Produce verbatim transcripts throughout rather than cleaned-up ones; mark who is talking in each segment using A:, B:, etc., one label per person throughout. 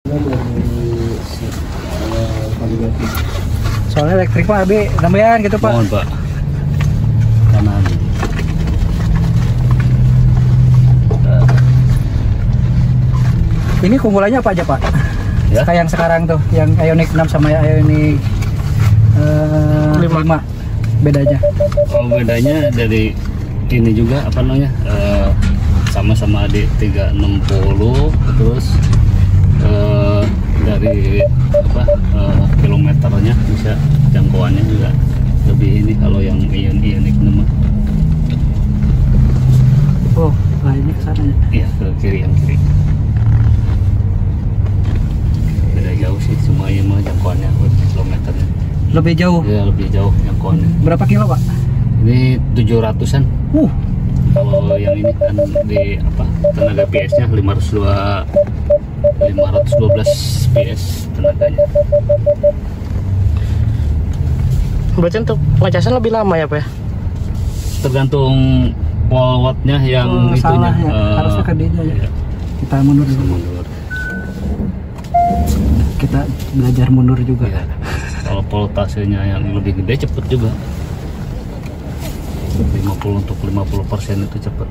A: Soalnya elektrik Pak, Abi nambahan gitu Pak.
B: Mohon Pak. Kanan.
A: Ini keunggulannya apa aja Pak?
B: Ya?
A: Kayak yang sekarang tuh, yang Ioniq enam sama Ioniq uh, lima. Bedanya?
B: Oh, bedanya dari ini juga apa namanya? Uh, sama-sama di tiga enam nol, terus uh, dari apa uh, kilometernya bisa, jangkauannya juga lebih ini kalau yang Ion Ioniq enam.
A: Oh, nah ini ke sana ya?
B: Iya, ke kiri, yang kiri. Beda jauh sih, cuma ini mah jangkauannya kilometernya.
A: Lebih jauh?
B: Iya, lebih jauh jangkauannya.
A: Berapa kilo Pak?
B: Ini tujuh ratusan.
A: Uh.
B: Kalau yang ini kan di apa tenaga P S-nya lima ratus dua belas P S tenaganya.
C: Berarti untuk pengecasan lebih lama ya Pak ya?
B: Tergantung pol wattnya yang
A: oh,
B: itunya.
A: Salah ya,
B: uh,
A: harusnya ke dia ya.
B: Iya.
A: Kita mundur dulu.
B: Mundur.
A: Kita belajar mundur juga.
B: Iya. Kalau voltasenya yang lebih gede cepet juga. lima puluh untuk lima puluh persen itu cepet.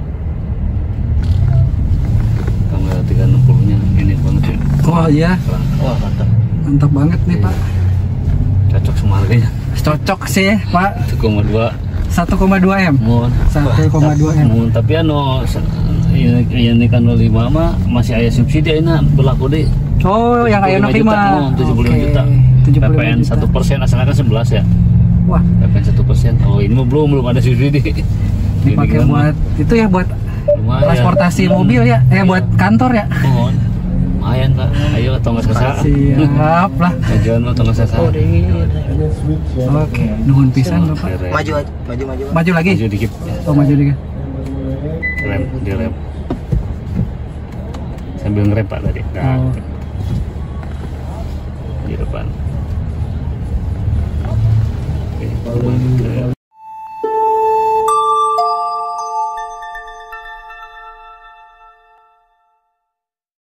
B: Kamera tiga enam puluh nya ini banget ya.
A: Oh iya.
B: Wah, mantap.
A: Mantap banget nih
B: Iya.
A: Pak.
B: Cocok sama harganya.
A: Cocok sih Pak.
B: satu koma dua.
A: satu koma dua M.
B: Mohon.
A: satu koma dua M.
B: Mohon, tapi anu ini ini kan lima mah masih ada subsidi ini berlaku deh.
A: Oh, yang Ioniq lima.
B: tujuh puluh lima juta.
A: tujuh
B: P
A: puluh
B: P
A: lima
B: N
A: juta.
B: satu persen asalnya kan sebelas ya.
A: Wah,
B: P P N satu persen. Oh, ini mah belum belum ada subsidi.
A: dipakai
B: Ini kan
A: buat itu ya, buat
B: lumayan.
A: transportasi
B: Hmm.
A: mobil ya, eh
B: Iya.
A: buat kantor ya.
B: Mohon. Lumayan Pak. Ayo tonggos ke sana.
A: Siap lah.
B: Tujuan mau tonggos ke sana.
A: Oke, nuhun pisan Bapak.
D: Maju aja, maju maju.
A: Maju lagi.
B: Maju dikit.
A: Oh, maju dikit.
B: Rem, di rem. Sambil ngerem Pak tadi. Nah,
A: Oh.
B: di depan. Oke,